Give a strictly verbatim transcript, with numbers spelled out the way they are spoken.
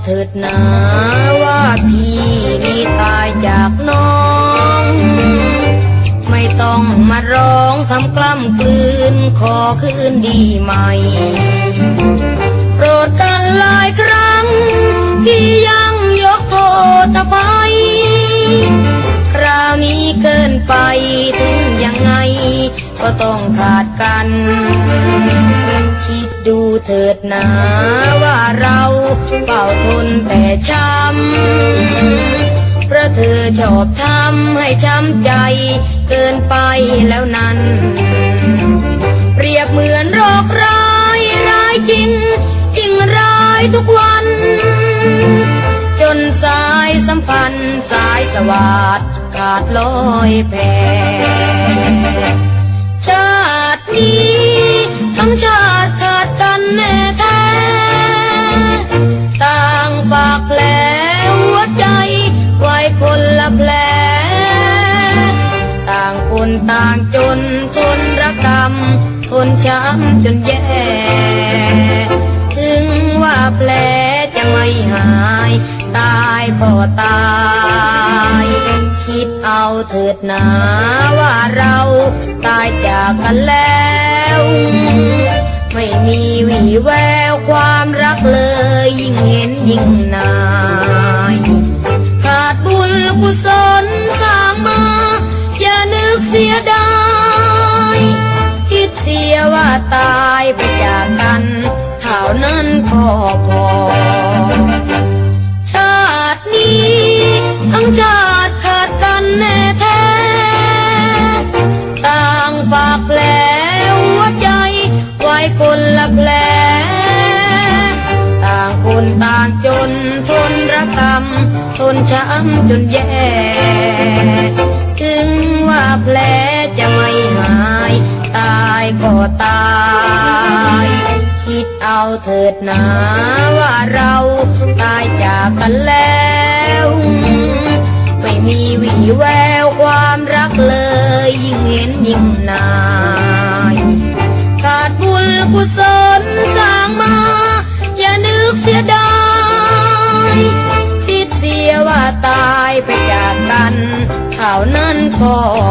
เถิดนาว่าพี่นี่ตายจากน้องไม่ต้องมาร้องคำกล้ำกลืนขอคืนดีไหมโปรดกันหลายครั้งพี่ยังยกโทษอภัยคราวนี้เกินไปถึงยังไงก็ต้องขาดกันคิดดูเถิดนะว่าเราเฝ้าทนแต่ช้ำเพราะเธอชอบทำให้ช้ำใจเกินไปแล้วนั้นเปรียบเหมือนโรคร้ายร้ายจริงยิ่งร้ายทุกวันจนสายสัมพันธ์สายสวาทขาดลอยแพชาตินี้ทั้งชาติขาดกันแน่แท้ต่างฝากแผลหัวใจไว้คนละแผลต่างคนต่างจนทนระกำทนช้ำจนแย่ถึงว่าแผลจะไม่หายตายก็ตายคิดเอาเถิดนะว่าเราตายจากกันแล้วไม่มีวี่แววความรักเลยยิ่งเห็นยิ่งนายขาดบุญกุศลสร้างมาอย่านึกเสียดายคิดเสียว่าตายไปจากกันเท่านั้นก็พอชาตินี้ทั้งชาติขาดกันแน่แท้ต่างฝากแผลหัวใจไว้คนละแผลต่างคนต่างจนทนระกำทนช้ำจนแย่ถึงว่าแผลจะไม่หายตายก็ตายคิดเอาเถิดนะว่าเราตายจากกันแล้วไม่มีวี่แววความรักเลยยิ่งเห็นยิ่งนายขาดบุญกุศลสร้างมาอย่านึกเสียดายคิดเสียว่าตายไปจากกันเท่านั้นก็